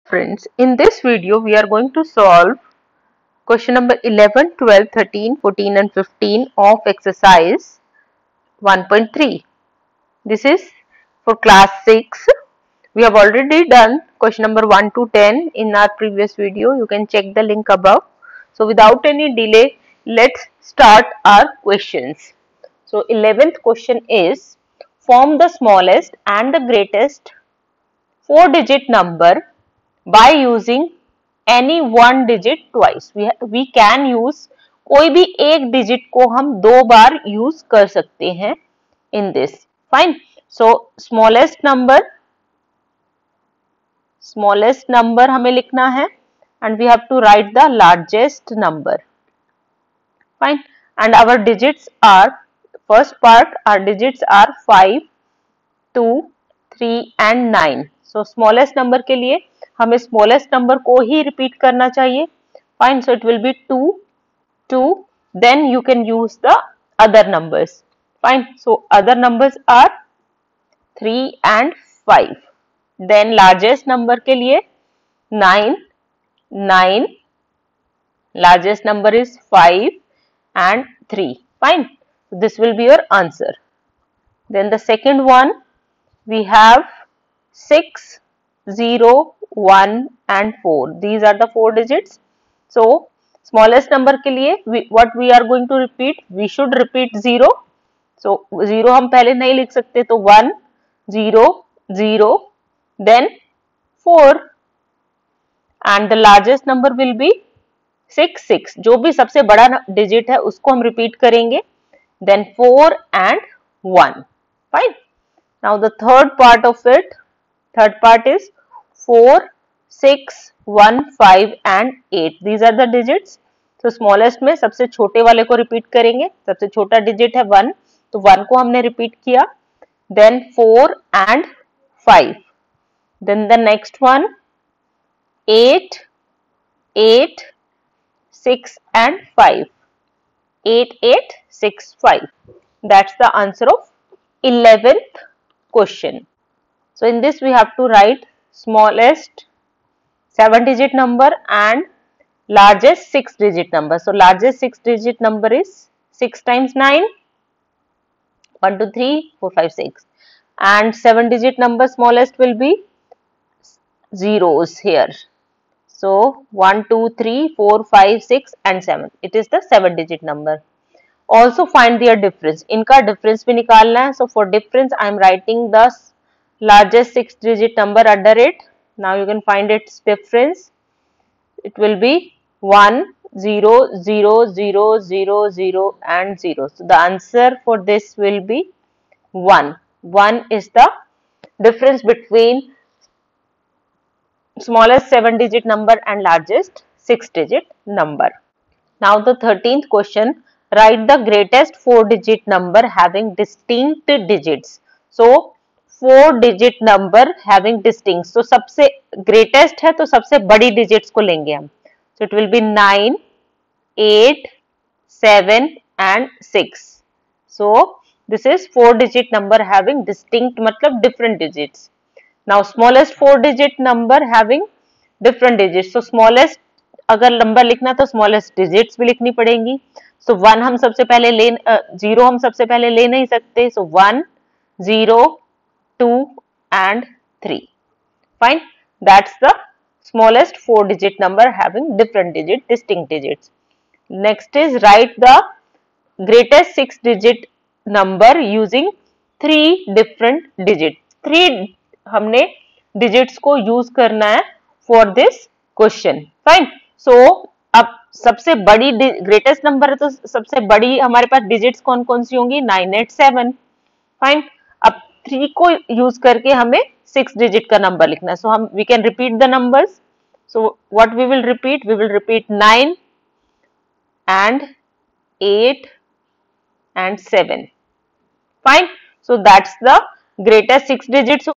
Friends, in this video we are going to solve question number 11, 12, 13, 14 and 15 of exercise 1.3. This is for class 6. We have already done question number 1 to 10 in our previous video. You can check the link above. So without any delay, let's start our questions. So 11th question is, form the smallest and the greatest 4-digit number by using any one digit twice. We can use कोई भी एक digit को हम दो बार use कर सकते हैं in this. Fine. So smallest number हमें लिखना है and we have to write the largest number. Fine. And our digits are, first part, our digits are 5, 2, 3 and 9. So smallest number के लिए हमें smallest number को ही repeat करना चाहिए. Fine. So it will be 2, 2. Then you can use the other numbers. Fine. So other numbers are 3 and 5. Then largest number के लिए 9, 9. Largest number is 5 and 3. Fine. So this will be your answer. Then the second one, we have 6, 0, 1 and 4. These are the 4 digits. So smallest number के लिए what we are going to repeat? We should repeat 0. So 0 हम पहले नहीं लिख सकते, तो 1, 0, 0, then 4. And the largest number will be 6, 6. जो भी सबसे बड़ा digit है उसको हम repeat करेंगे. Then 4 and 1. Fine. Now the third part of it, third part is 4, 6, 1, 5 and 8. These are the digits. So smallest में सबसे छोटे वाले को repeat करेंगे. सबसे छोटा digit है 1, तो 1 को हमने repeat किया. Then 4 and 5. Then the next one 8, 8, 6 and 5. 8, 8, 6, 5. That's the answer of 11th question. So in this we have to write smallest 7-digit number and largest 6-digit number. So largest 6-digit number is 6 times 9, 1, 2, 3, 4, 5, 6. And 7-digit number smallest will be zeros here. So 1, 2, 3, 4, 5, 6 and 7. It is the 7-digit number. Also find their difference. इनका difference भी निकालना है. So for difference I am writing the largest 6-digit number under it. Now you can find its difference. It will be 1, 0, 0, 0, 0, 0 and 0. So the answer for this will be 1. 1 is the difference between smallest 7-digit number and largest 6-digit number. Now the 13th question, write the greatest 4-digit number having distinct digits. So 4-digit number having distinct. So सबसे greatest है तो सबसे बड़ी digits को लेंगे हम. So it will be 9, 8, 7 and 6. So this is 4-digit number having distinct मतलब different digits. Now smallest 4-digit number having different digits. So smallest अगर नंबर लिखना तो smallest digits भी लिखनी पड़ेंगी. So 1 हम सबसे पहले 0 हम सबसे पहले ले नहीं सकते. So 1, 0, 2 and 3. Fine. That's the smallest 4-digit number having different digits, distinct digits. Next is write the greatest 6-digit number using 3 different digits. 3 हमने digits को use करना है for this question. Fine. So अब सबसे बड़ी greatest number है तो सबसे बड़ी हमारे पास digits कौन कौन सी होंगी? 9, 8, 7. Fine. अब 3 को use करके हमें 6 digit का number लिखना है. So we can repeat the numbers. So what we will repeat? We will repeat 9 and 8 and 7. Fine. So that's the greatest 6 digits.